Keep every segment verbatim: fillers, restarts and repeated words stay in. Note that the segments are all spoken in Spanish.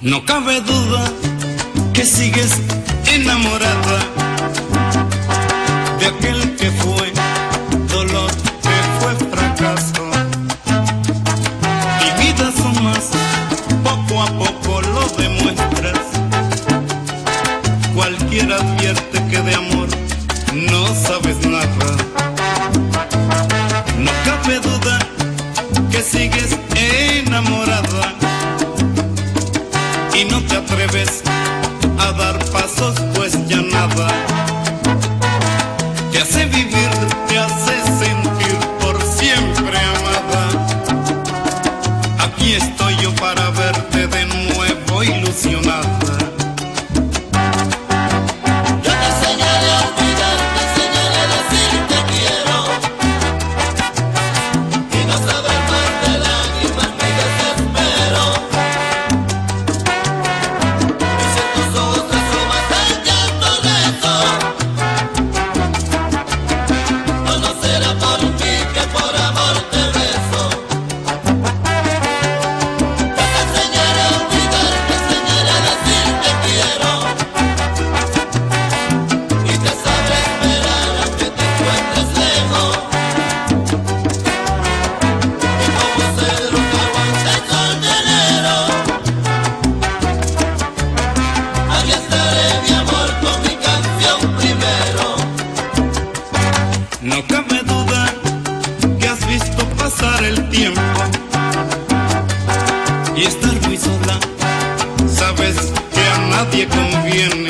No cabe duda que sigues enamorada de aquel que fue dolor, que fue fracaso. Tímidas son más, poco a poco lo demuestras. Cualquiera advierte que de amor no sabes nada. No cabe duda que sigues enamorada y no te atreves a dar pasos, pues ya nada te hace vivir, te hace sentir por siempre amada. Aquí estoy yo para verte de nuevo ilusionada. No cabe duda que has visto pasar el tiempo y estar muy sola, sabes que a nadie conviene.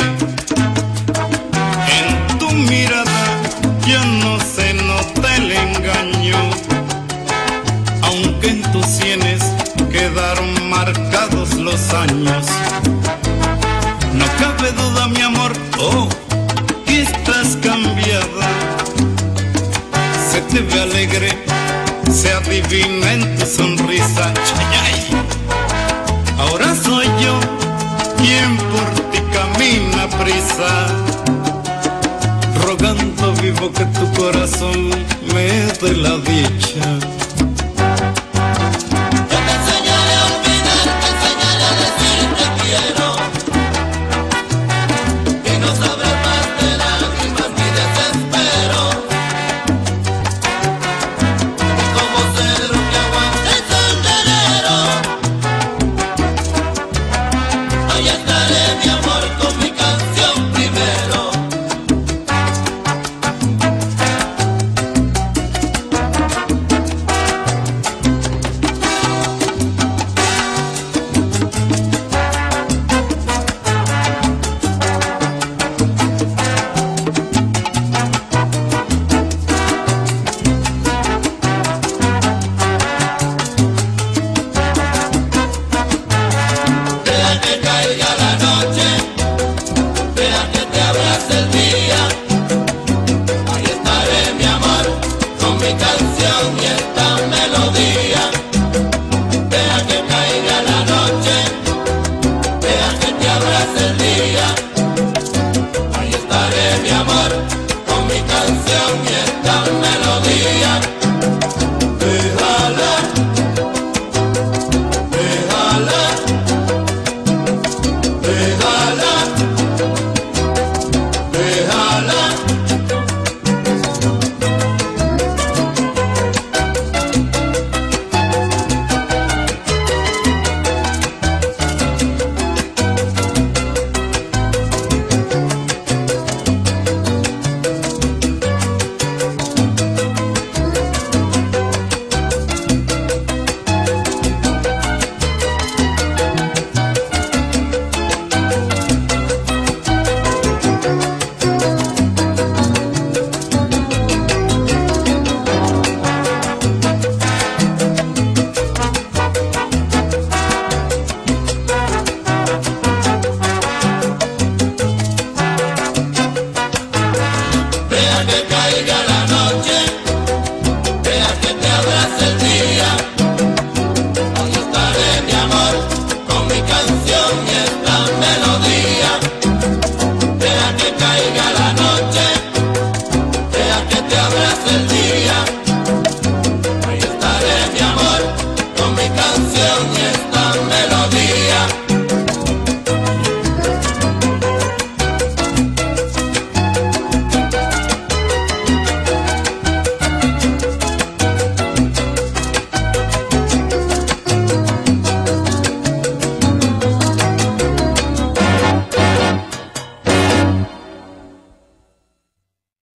En tu mirada ya no se nota el engaño, aunque en tus sienes quedaron marcados los años. No cabe duda, mi amor, oh, que estás cambiada. Se te ve alegre, se adivina en tu sonrisa.